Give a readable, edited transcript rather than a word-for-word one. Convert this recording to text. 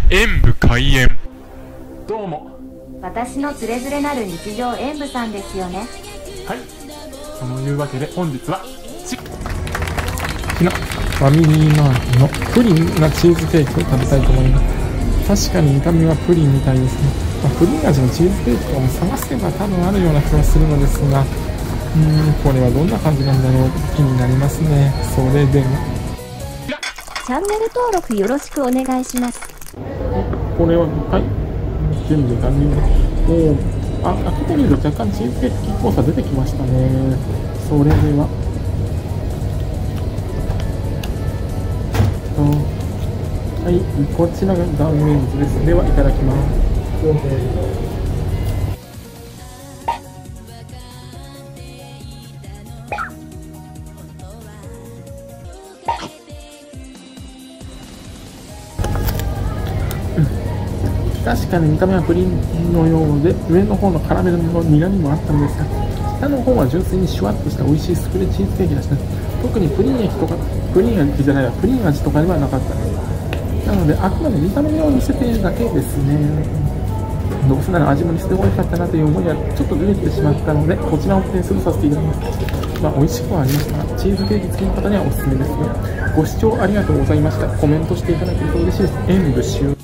演武開演。 どうも。 私のつれづれなる日常演武さんですよね。 はい。そのいうわけで本日はファミリーマートのプリンなチーズケーキを食べたいと思います。確かに見た目はプリンみたいですね。プリン味のチーズケーキとかも探せば多分あるような気がするのですが、これはどんな感じなんだろうと気になりますね。それではチャンネル登録よろしくお願いします。 これは、はい、準備完了で、開けてみると若干チーズケーキっぽさ出てきましたね。それでははい、こちらが断面図です。では、いただきます。確かに見た目はプリンのようで、上の方のカラメルの苦みもあったんですが、下の方は純粋にシュワッとした美味しいスフレチーズケーキでしたね。特にプリン液とか、プリン味じゃないわ、プリン味とかではなかったです。なので、あくまで見た目を見せているだけですね。どうせなら味も似せて美味しかったなという思いがちょっと出てきてしまったので、こちらを点数させていただきます。美味しくはありましたが、チーズケーキ好きの方にはおすすめですね。ご視聴ありがとうございました。コメントしていただけると嬉しいです。演武終了。